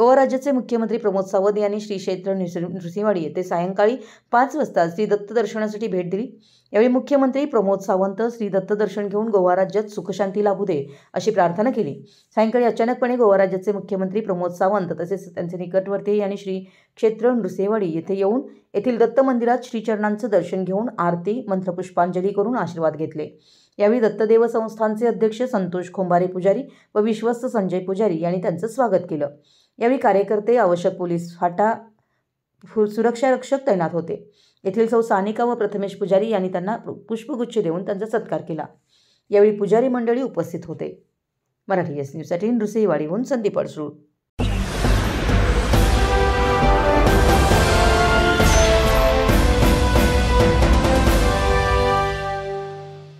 गोवा राज्याचे मुख्यमंत्री प्रमोद सावंत यांनी श्री क्षेत्र नृसिंहवाडी येथे सायंकाळी 5 वाजता श्री दत्त दर्शनासाठी भेट दिली। यावेळी मुख्यमंत्री प्रमोद सावंत श्री दत्त दर्शन घेऊन गोवा राज्यात सुखशांती लाभू दे अशी प्रार्थना केली। सायंकाळी अचानकपणे गोवा राज्याचे मुख्यमंत्री प्रमोद सावंत तसेच त्यांचे निकटवर्तीय यांनी श्री क्षेत्र नृसिंहवाडी येथे येऊन येथील दत्त मंदिरात श्रीचरणांचे दर्शन घेऊन आरती मंत्रपुष्पांजली करून आशीर्वाद घेतले। यावेळी दत्तदेव संस्थानचे अध्यक्ष संतोष खोंबारे पुजारी व विश्वस्त संजय पुजारी यांनी त्यांचे स्वागत केले। यावेळी कार्यकर्ते, आवश्यक पोलीस फाटा, सुरक्षा रक्षक तैनात होते। येथील सौ सानिका व प्रथमेश पुजारी यांनी त्यांना पुष्पगुच्छ देऊन त्यांचा सत्कार केला। यावेळी पुजारी मंडळी उपस्थित होते। मराठी एस न्यूजसाठी नृसिंहवाडीहून संदीप अडसूळ।